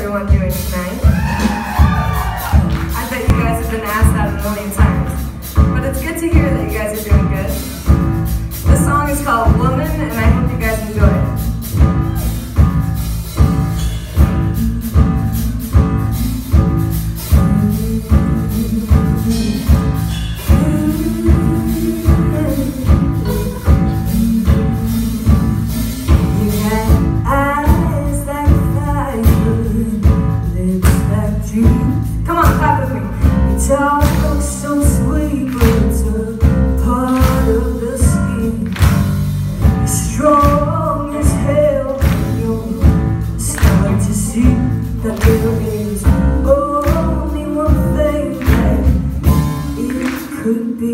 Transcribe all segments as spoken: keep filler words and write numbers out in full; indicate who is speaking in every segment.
Speaker 1: everyone doing tonight? I bet you guys have been asked that a million times, but it's good to hear that you guys are doing good. This song is called Woman, and I hope you guys enjoy it. Come on, clap with me. Your talk looks so sweet, but it's a part of the scheme. You're strong as hell, you'll start to see that there is only one thing that it could be.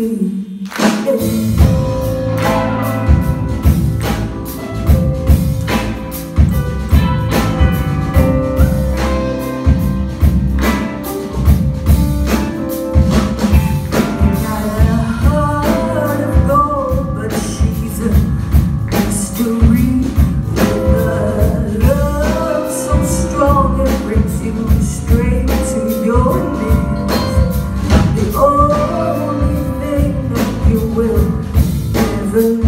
Speaker 1: Straight to your knees. The only thing that you will ever